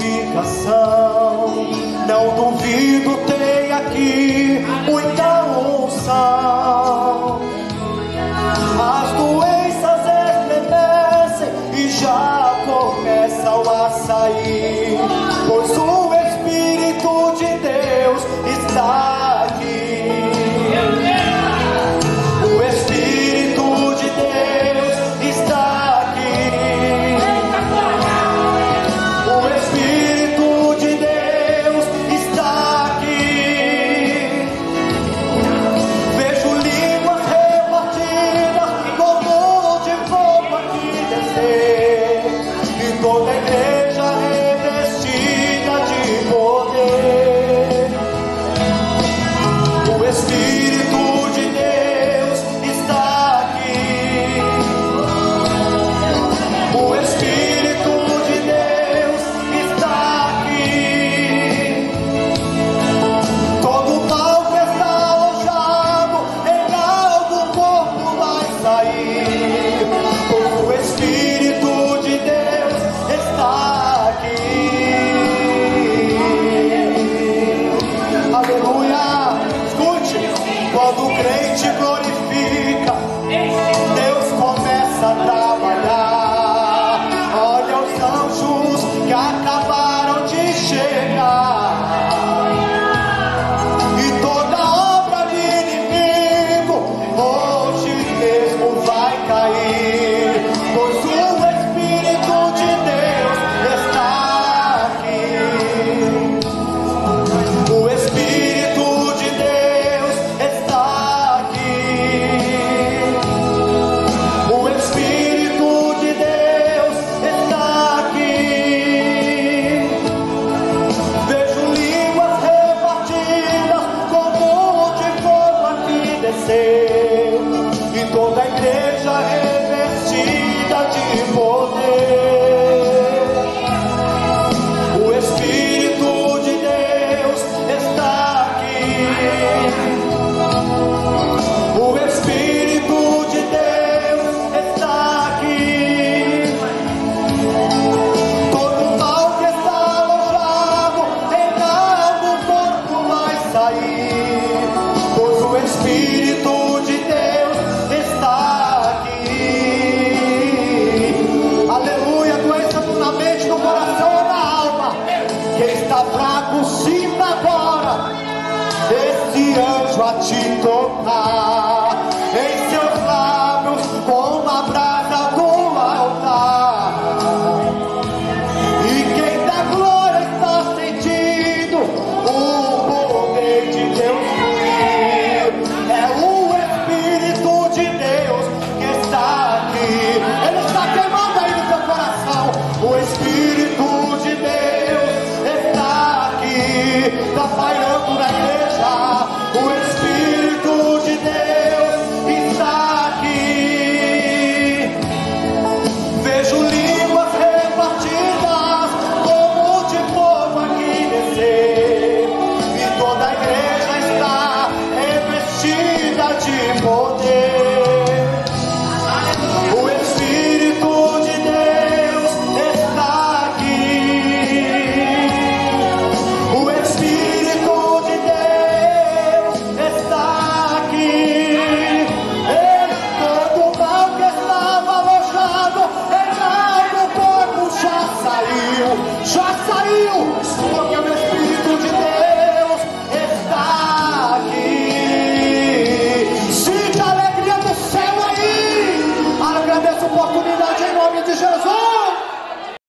glorificação. Não duvido, tem aqui muita unção. As doenças estremecem e já começam a sair, pois o Espírito de Deus está aqui. O Espírito de Deus está aqui. O Espírito de Deus está aqui. Vejo línguas repartidas como de fogo aqui descer, e toda a igreja revestida de poder. O Espírito de Deus está aqui. O Espírito de Deus está aqui. Todo mal que está alojado em algum corpo vai sair, pois o Espírito de Deus está aqui. Aleluia! Escute, quando o crente glorifica, Deus começa a trabalhar. Olha os anjos que acabaram de chegar, e toda obra de inimigo hoje mesmo vai cair, pois o Espírito de Deus está aqui. O Espírito de Deus está aqui. O Espírito de Deus está aqui. Vejo línguas repartidas como de fogo aqui descer, e toda a igreja revestida de poder. O Espírito de Deus está aqui. O Espírito de Deus está aqui. Todo mal que está alojado em algum corpo vai sair, pois o Espírito de Deus está aqui. Aleluia! Doença na mente, no coração e na alma. Quem está fraco, sinta agora esse anjo a te tocar em seus lábios como a brasa do altar. E quem da glória está sentindo o poder de Deus fluir, é o Espírito de Deus que está aqui. Ele está queimando aí no teu coração. O Espírito de Deus está aqui, está pairando na igreja. O Espírito de Deus está aqui. Vejo línguas repartidas como de fogo aqui descer, e toda a igreja está revestida de poder. O Espírito de Deus está aqui. O Espírito de Deus está aqui. Todo mal que estava alojado em algum corpo já saiu. Já saiu.